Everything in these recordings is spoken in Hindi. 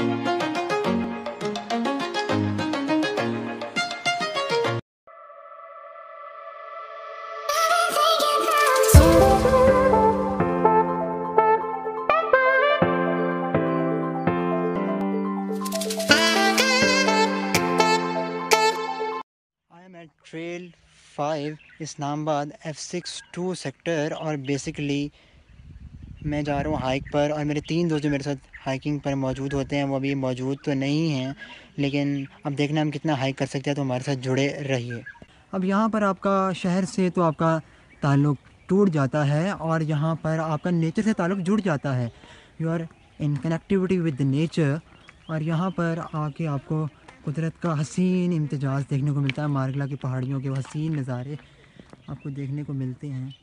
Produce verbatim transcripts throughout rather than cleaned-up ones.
Trail five Islamabad F six two sector और बेसिकली मैं जा रहा हूँ हाइक पर और मेरे तीन दोस्त जो मेरे साथ हाइकिंग पर मौजूद होते हैं वो अभी मौजूद तो नहीं हैं, लेकिन अब देखना हम कितना हाइक कर सकते हैं, तो हमारे साथ जुड़े रहिए। अब यहाँ पर आपका शहर से तो आपका ताल्लुक़ टूट जाता है और यहाँ पर आपका नेचर से ताल्लुक़ जुड़ जाता है। You are in connectivity with the nature और यहाँ पर आके आपको कुदरत का हसीन इम्तिजाज देखने को मिलता है। मारगला की पहाड़ियों के हसीन नज़ारे आपको देखने को मिलते हैं।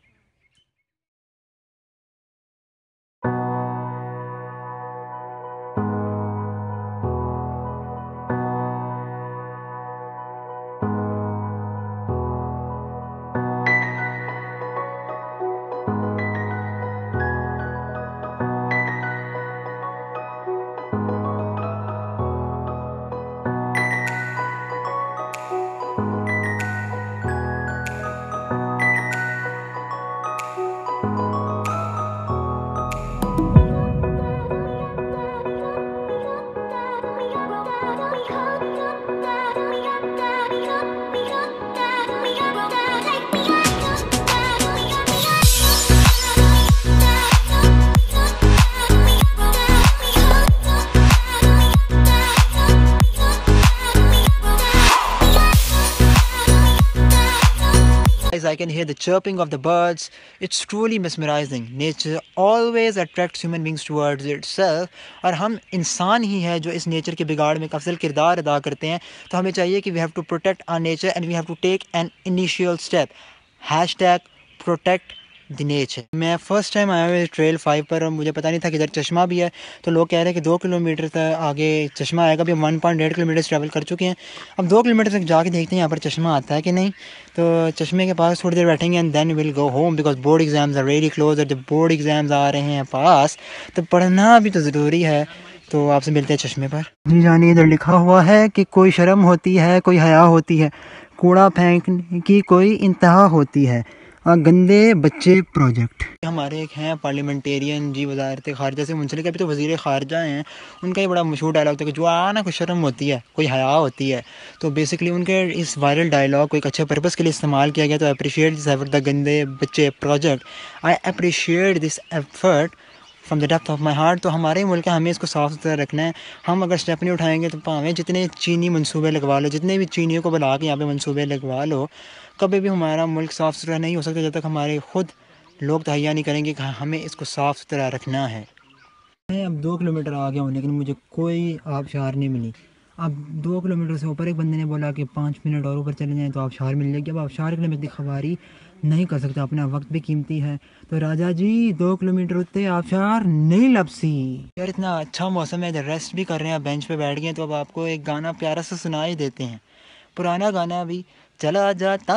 I can hear the chirping of the birds. It's truly mesmerizing. Nature always attracts human beings towards itself. और हम इंसान ही हैं जो इस नेचर के बिगाड़ में अफसल किरदार अदा करते हैं। तो हमें चाहिए कि we have to protect our nature and we have to take an initial step. Hashtag protect the nature. मैं फ़र्स्ट टाइम आया हूँ ट्रेल फाइव पर और मुझे पता नहीं था कि इधर चश्मा भी है। तो लोग कह रहे हैं कि दो किलोमीटर तक आगे चश्मा आएगा। अभी हम one point eight kilometre travel कर चुके हैं। अब दो किलोमीटर तक जाके देखते हैं यहाँ पर चश्मा आता है कि नहीं। तो चश्मे के पास थोड़ी देर बैठेंगे and then will go home because board exams are very close. और जब बोर्ड एग्ज़ाम्स आ रहे हैं पास तो पढ़ना भी तो ज़रूरी है। तो आपसे मिलते हैं चश्मे पर। जी जानिए, इधर लिखा हुआ है कि कोई शर्म होती है, कोई हया होती है, कूड़ा फेंकने की कोई इंतहा होती है, गंदे बच्चे प्रोजेक्ट। हमारे एक हैं पार्लियामेंटेरियन जी वज़ारत ख़ारजा से मुंसलिक, अभी तो वज़ीर ख़ारजा हैं। उनका ही बड़ा मशहूर डायलॉग था कि जो आना कोई शर्म होती है, कोई हया होती है। तो बेसिकली उनके इस वायरल डायलॉग को एक अच्छे पर्पज़ के लिए इस्तेमाल किया गया। तो अप्रिशिएट दिस एफर्ट द गंदे बच्चे project. I appreciate this effort from the depth of my heart. तो हमारे ही मुल्क है, हमें इसको साफ़ सुथरा रखना है। हम अगर स्टेप नहीं उठाएंगे तो भावें जितने चीनी मंसूबे लगवा लो, जितने भी चीनियों को बुला के यहाँ पे मंसूबे लगवा लो, कभी भी हमारा मुल्क साफ़ सुथरा नहीं हो सकता जब तक हमारे ख़ुद लोग तहैया नहीं करेंगे कि हमें इसको साफ़ सुथरा रखना है। मैं अब दो किलोमीटर आ गया हूँ लेकिन मुझे कोई आबशार नहीं मिली। अब दो किलोमीटर से ऊपर एक बंदे ने बोला कि पाँच मिनट और ऊपर चले जाएँ तो आबशार मिल जाएगी। अब आबशार के लिए मैं इतनी खबारी नहीं कर सकता, अपना वक्त भी कीमती है। तो राजा जी दो किलोमीटर उतने आबशार नहीं लपसी। यार इतना अच्छा मौसम है, रेस्ट भी कर रहे हैं, बेंच पे बैठ गए। तो अब आपको एक गाना प्यारा सा सुना ही देते हैं, पुराना गाना भी। चला जाता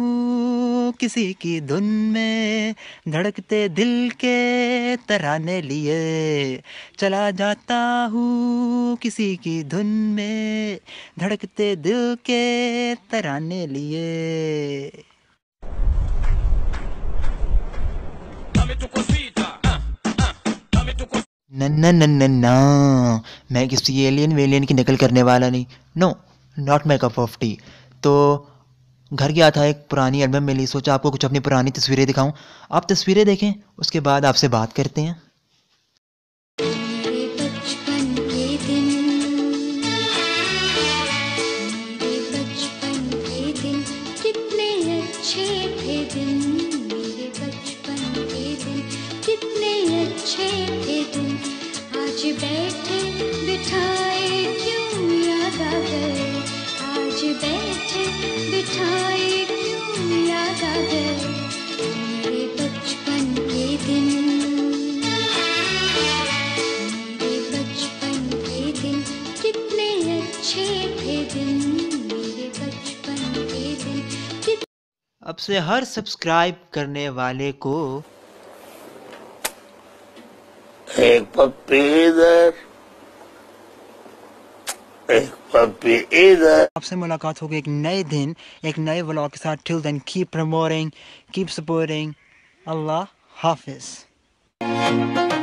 हूँ किसी की धुन में, धड़कते दिल के तराने लिए, चला जाता हूँ किसी की धुन में, धड़कते दिल के तराने लिए। न न न ना, मैं किसी एलियन वेलियन की नकल करने वाला नहीं। No, not my cup of tea. तो घर गया था, एक पुरानी एल्बम मिली, सोचा आपको कुछ अपनी पुरानी तस्वीरें दिखाऊं। आप तस्वीरें देखें, उसके बाद आपसे बात करते हैं। अब से हर सब्सक्राइब करने वाले को एक पप्पी इधर, एक पप्पी इधर। आपसे मुलाकात होगी एक नए दिन एक नए व्लॉग के साथ। Till then keep promoting, keep supporting. अल्लाह हाफिज़।